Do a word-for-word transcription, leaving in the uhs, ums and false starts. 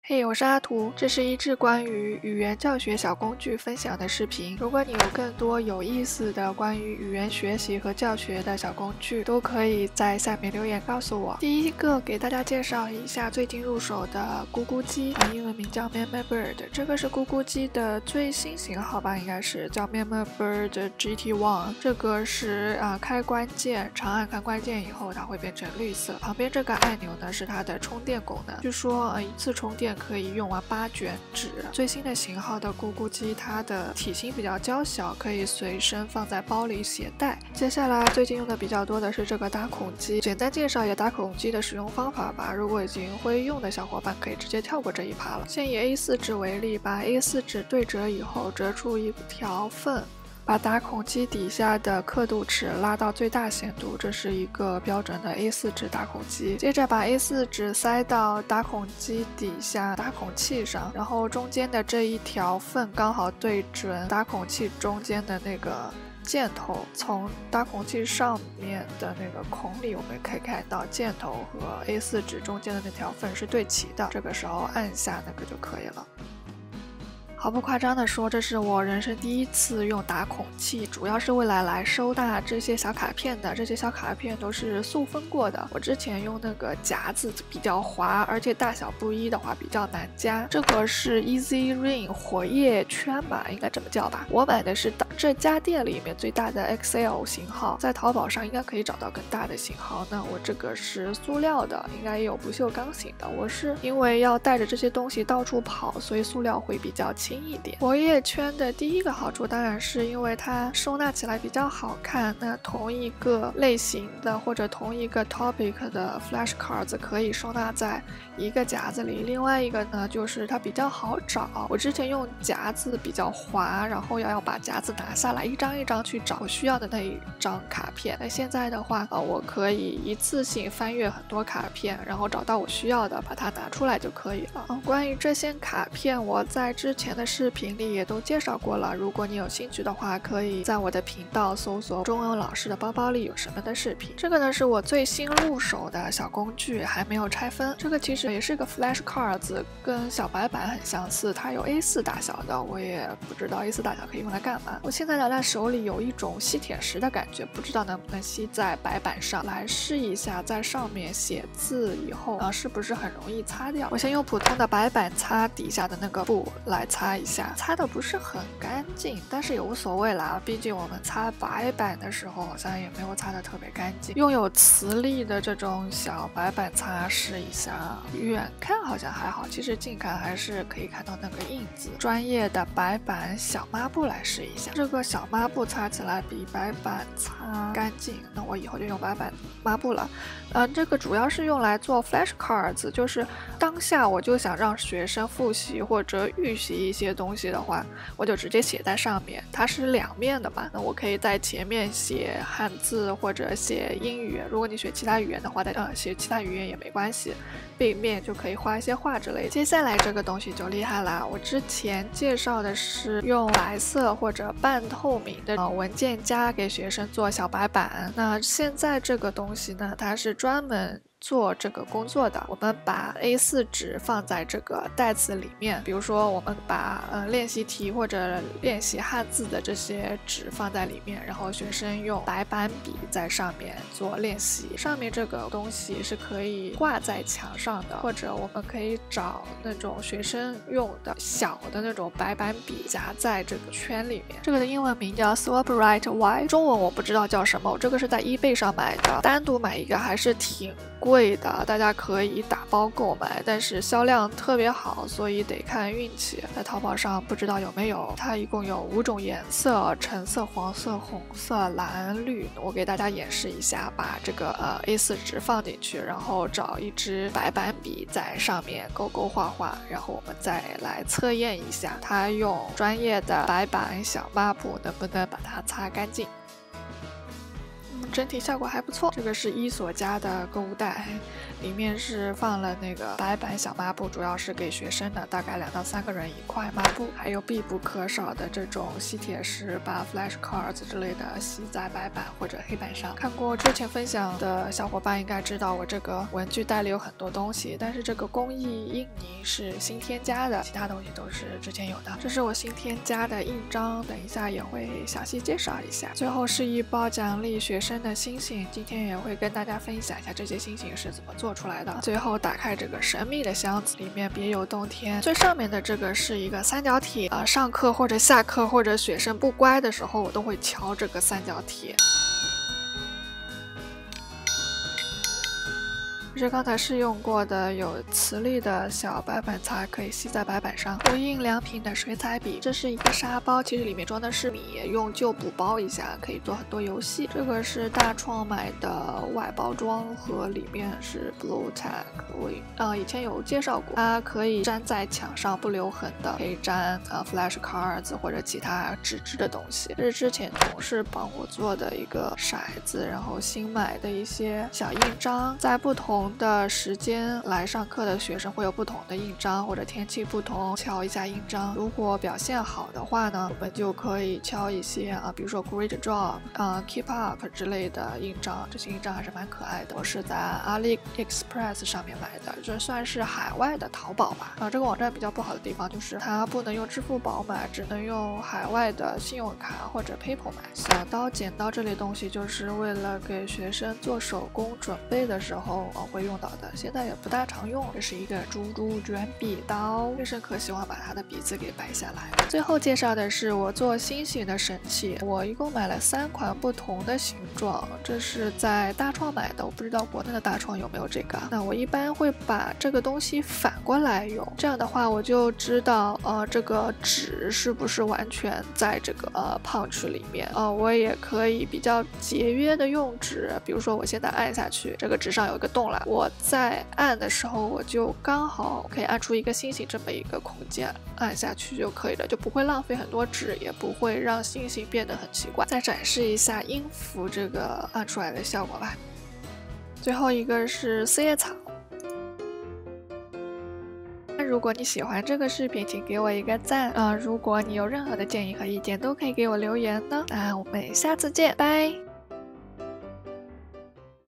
嘿，我是阿图，这是一支关于语言教学小工具分享的视频。如果你有更多有意思的关于语言学习和教学的小工具，都可以在下面留言告诉我。第一个给大家介绍一下最近入手的咕咕鸡，英文名叫 MemoBird， 这个是咕咕鸡的最新型号吧，应该是叫 MemoBird G T 一。这个是啊、呃、开关键，长按开关键以后，它会变成绿色。旁边这个按钮呢是它的充电功能，据说呃一次充电可以用完八卷纸。最新的型号的咕咕鸡，它的体型比较娇小，可以随身放在包里携带。接下来最近用的比较多的是这个打孔机，简单介绍一下打孔机的使用方法吧。如果已经会用的小伙伴可以直接跳过这一趴了。先以 A 四 纸为例，把 A 四 纸对折以后，折出一条缝。把打孔机底下的刻度尺拉到最大限度，这是一个标准的 A 四 纸打孔机。接着把 A 四 纸塞到打孔机底下打孔器上，然后中间的这一条缝刚好对准打孔器中间的那个箭头。从打孔器上面的那个孔里，我们可以看到箭头和 A 四 纸中间的那条缝是对齐的，这个时候按下那个就可以了。毫不夸张地说，这是我人生第一次用打孔器，主要是为了来收纳这些小卡片的。这些小卡片都是塑封过的，我之前用那个夹子比较滑，而且大小不一的话比较难夹。这个是 Easy Ring 活页圈吧，应该这么叫吧。我买的是这家店里面最大的 X L 型号，在淘宝上应该可以找到更大的型号。那我这个是塑料的，应该也有不锈钢型的。我是因为要带着这些东西到处跑，所以塑料会比较轻一点。活页圈的第一个好处当然是因为它收纳起来比较好看。那同一个类型的或者同一个 topic 的 flashcards 可以收纳在一个夹子里。另外一个呢，就是它比较好找。我之前用夹子比较滑，然后要要把夹子拿下来，一张一张去找我需要的那一张卡片。那现在的话，呃，我可以一次性翻阅很多卡片，然后找到我需要的，把它拿出来就可以了。嗯，关于这些卡片，我在之前的视频里也都介绍过了。如果你有兴趣的话，可以在我的频道搜索中文老师的包包里有什么的视频。这个呢是我最新入手的小工具，还没有拆分。这个其实也是个 flashcards， 跟小白板很相似，它有 A 四 大小的，我也不知道 A 四 大小可以用来干嘛。我现在拿在手里有一种吸铁石的感觉，不知道能不能吸在白板上。来试一下，在上面写字以后啊，是不是很容易擦掉？我先用普通的白板擦底下的那个布来擦一下。擦的不是很干净，但是也无所谓啦，毕竟我们擦白板的时候好像也没有擦的特别干净。用有磁力的这种小白板擦试一下，远看好像还好，其实近看还是可以看到那个印子。专业的白板小抹布来试一下，这个小抹布擦起来比白板擦干净，那我以后就用白板抹布了。嗯、呃，这个主要是用来做 flashcards， 就是当下我就想让学生复习或者预习一些东西的话，我就直接写在上面。它是两面的嘛，那我可以在前面写汉字或者写英语。如果你学其他语言的话，呃，写其他语言也没关系。背面就可以画一些画之类的。接下来这个东西就厉害啦，我之前介绍的是用白色或者半透明的、呃、文件夹给学生做小白板。那现在这个东西呢，它是专门做这个工作的。我们把 A 四 纸放在这个袋子里面，比如说我们把呃练习题或者练习汉字的这些纸放在里面，然后学生用白板笔在上面做练习。上面这个东西是可以挂在墙上的，或者我们可以找那种学生用的小的那种白板笔夹在这个圈里面。这个的英文名叫 Swapwrite Y， 中文我不知道叫什么，我这个是在 eBay 上买的，单独买一个还是挺贵的，大家可以打包购买，但是销量特别好，所以得看运气。在淘宝上不知道有没有。它一共有五种颜色：橙色、黄色、红色、蓝、绿。我给大家演示一下，把这个呃 A 四 纸放进去，然后找一支白板笔在上面勾勾画画，然后我们再来测验一下，它用专业的白板小抹布能不能把它擦干净。 整体效果还不错。这个是伊索家的购物袋，里面是放了那个白板小抹布，主要是给学生的，大概两到三个人一块抹布，还有必不可少的这种吸铁石，把 flashcards 之类的吸在白板或者黑板上。看过之前分享的小伙伴应该知道，我这个文具袋里有很多东西，但是这个工艺印泥是新添加的，其他东西都是之前有的。这是我新添加的印章，等一下也会详细介绍一下。最后是一包奖励学生的星星，今天也会跟大家分享一下这些星星是怎么做出来的。最后打开这个神秘的箱子，里面别有洞天。最上面的这个是一个三角铁，呃，上课或者下课或者学生不乖的时候，我都会敲这个三角铁。这是刚才试用过的有磁力的小白板擦，可以吸在白板上。无印良品的水彩笔，这是一个沙包，其实里面装的是米，用旧补包一下，可以做很多游戏。这个是大创买的外包装盒，里面是 Blue Tack， 我呃以前有介绍过，它可以粘在墙上不留痕的，可以粘呃 flashcards 或者其他纸质的东西。这是之前同事帮我做的一个骰子，然后新买的一些小印章，在不同的时间来上课的学生会有不同的印章，或者天气不同敲一下印章。如果表现好的话呢，我们就可以敲一些啊，比如说 Great Job 啊、Keep Up 之类的印章。这些印章还是蛮可爱的，我是在 AliExpress 上面买的，这算是海外的淘宝吧。啊，这个网站比较不好的地方就是它不能用支付宝买，只能用海外的信用卡或者 PayPal 买。小刀、剪刀这类东西就是为了给学生做手工准备的时候啊会用到的，现在也不大常用。这是一个猪猪卷笔刀，学生可喜欢把他的鼻子给掰下来。最后介绍的是我做星星的神器，我一共买了三款不同的形状，这是在大创买的，我不知道国内的大创有没有这个。那我一般会把这个东西反过来用，这样的话我就知道呃这个纸是不是完全在这个呃 punch 里面。呃，我也可以比较节约的用纸，比如说我现在按下去，这个纸上有一个洞了，我在按的时候我就刚好可以按出一个星星这么一个空间，按下去就可以了，就不会浪费很多纸，也不会让星星变得很奇怪。再展示一下音符这个按出来的效果吧。最后一个是四叶草。如果你喜欢这个视频，请给我一个赞啊、呃！如果你有任何的建议和意见，都可以给我留言呢。那我们下次见，拜。